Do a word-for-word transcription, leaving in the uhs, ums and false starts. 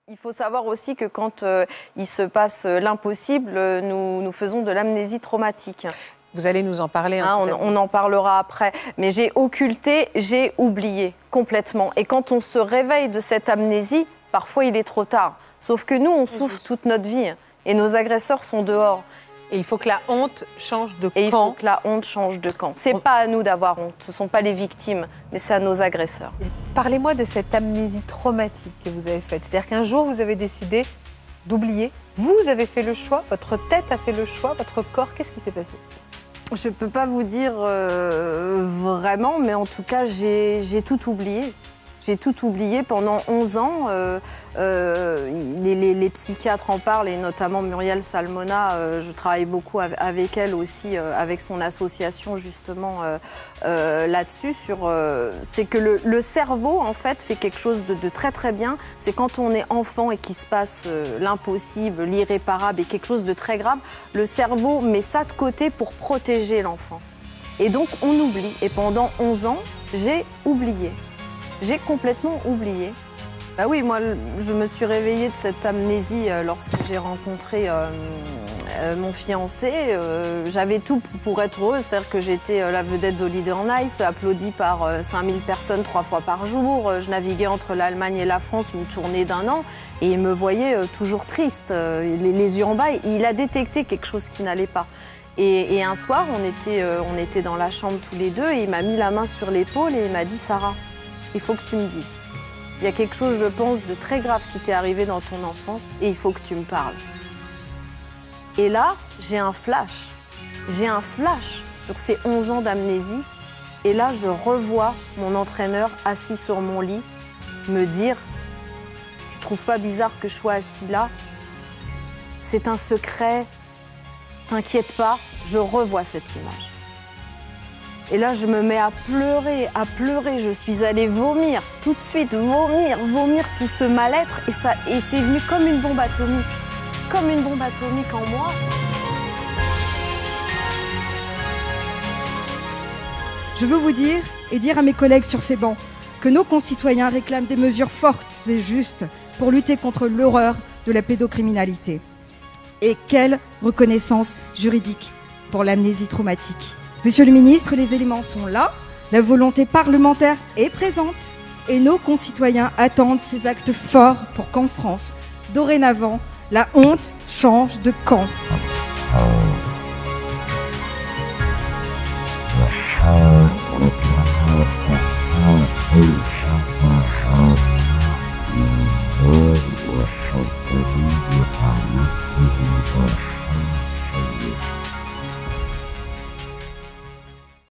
Il faut savoir aussi que quand euh, il se passe l'impossible, nous, nous faisons de l'amnésie traumatique. Vous allez nous en parler. Hein, on, on en parlera après. Mais j'ai occulté, j'ai oublié complètement. Et quand on se réveille de cette amnésie, parfois il est trop tard. Sauf que nous, on souffre toute notre vie. Et nos agresseurs sont dehors. Et il faut que la honte change de camp. Et il faut que la honte change de camp. C'est pas à nous d'avoir honte. Ce ne sont pas les victimes, mais c'est à nos agresseurs. Parlez-moi de cette amnésie traumatique que vous avez faite. C'est-à-dire qu'un jour, vous avez décidé d'oublier. Vous avez fait le choix, votre tête a fait le choix, votre corps. Qu'est-ce qui s'est passé ? Je ne peux pas vous dire euh, vraiment, mais en tout cas, j'ai tout oublié. J'ai tout oublié pendant onze ans. Euh, euh, les, les, les psychiatres en parlent, et notamment Muriel Salmona. Euh, je travaille beaucoup avec elle aussi, euh, avec son association justement euh, euh, là-dessus. Euh, c'est que le, le cerveau, en fait, fait quelque chose de, de très très bien. C'est quand on est enfant et qu'il se passe euh, l'impossible, l'irréparable et quelque chose de très grave, le cerveau met ça de côté pour protéger l'enfant. Et donc, on oublie. Et pendant onze ans, j'ai oublié. J'ai complètement oublié. Bah oui, moi, je me suis réveillée de cette amnésie lorsque j'ai rencontré euh, euh, mon fiancé. Euh, J'avais tout pour être heureuse, c'est-à-dire que j'étais la vedette d'Holiday on Ice, applaudie par euh, cinq mille personnes trois fois par jour. Je naviguais entre l'Allemagne et la France, une tournée d'un an, et il me voyait euh, toujours triste, euh, les, les yeux en bas. Il a détecté quelque chose qui n'allait pas. Et, et un soir, on était, euh, on était dans la chambre tous les deux, et il m'a mis la main sur l'épaule et il m'a dit « Sarah, il faut que tu me dises. Il y a quelque chose, je pense, de très grave qui t'est arrivé dans ton enfance et il faut que tu me parles. » Et là, j'ai un flash. J'ai un flash sur ces onze ans d'amnésie. Et là, je revois mon entraîneur assis sur mon lit me dire « Tu trouves pas bizarre que je sois assis là? C'est un secret. T'inquiète pas. » Je revois cette image. Et là, je me mets à pleurer, à pleurer. Je suis allée vomir, tout de suite, vomir, vomir tout ce mal-être. Et, ça, et c'est venu comme une bombe atomique, comme une bombe atomique en moi. Je veux vous dire, et dire à mes collègues sur ces bancs, que nos concitoyens réclament des mesures fortes et justes pour lutter contre l'horreur de la pédocriminalité. Et quelle reconnaissance juridique pour l'amnésie traumatique. Monsieur le ministre, les éléments sont là, la volonté parlementaire est présente et nos concitoyens attendent ces actes forts pour qu'en France, dorénavant, la honte change de camp. Oh,